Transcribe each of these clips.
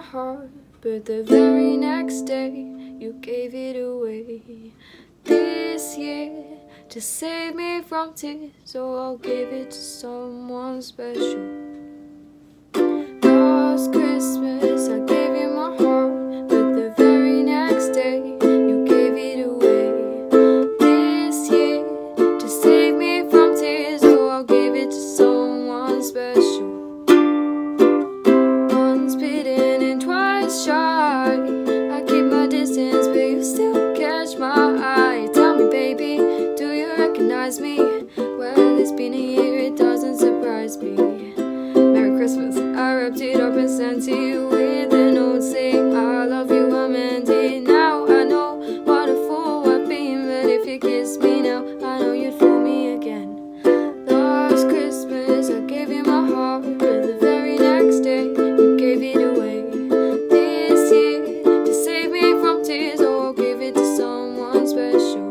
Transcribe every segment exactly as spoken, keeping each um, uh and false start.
heart, but the very next day you gave it away. This year, to save me from tears, so I'll give it to someone special. Last Christmas I gave you my heart, but the very next day you gave it away. This year, to save me from tears, so I'll give it to someone special. Once bitten and twice shy, I keep my distance, but you still catch my eye. Tell me, baby, do you recognize me? Well, it's been a year, it doesn't surprise me. Merry Christmas, I wrapped it up and sent to you with a note saying I love you, I meant it. Now I know what a fool I've been, but if you kiss me now, I know you'd fool me again. Last Christmas I gave you my heart, but the very next day you gave it away. This year, to save me from tears, oh, I'll give it to someone special.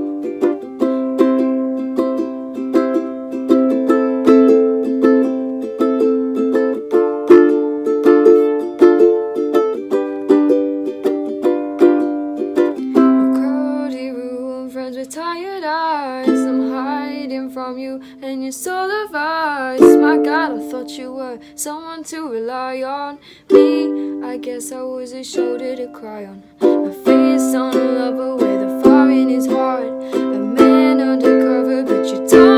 With tired eyes, I'm hiding from you and your soul of ice. My God, I thought you were someone to rely on. Me, I guess I was a shoulder to cry on. My face on a lover with a fire in his heart, a man undercover, but you told